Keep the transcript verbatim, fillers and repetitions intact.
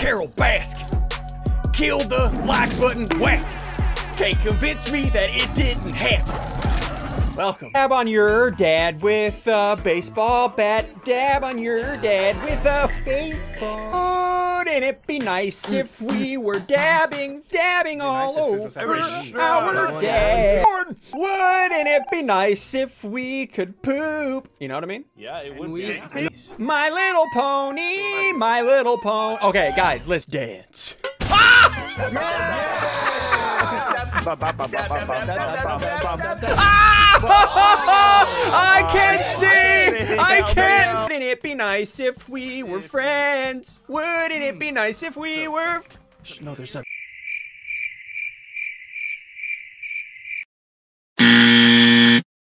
Carol Baskin. Kill the like button, whacked. Can't convince me that it didn't happen. Welcome. Dab on your dad with a baseball bat. Dab on your dad with a baseball. Wouldn't it be nice if we were dabbing, dabbing all over our dad? Wouldn't it be nice if we could poop? You know what I mean? Yeah, it would be. My Little Pony, My Little Pony. Okay, guys, let's dance. I can't see! I can't! Wouldn't it be nice if we were friends? Wouldn't it be nice if we were... No, there's a...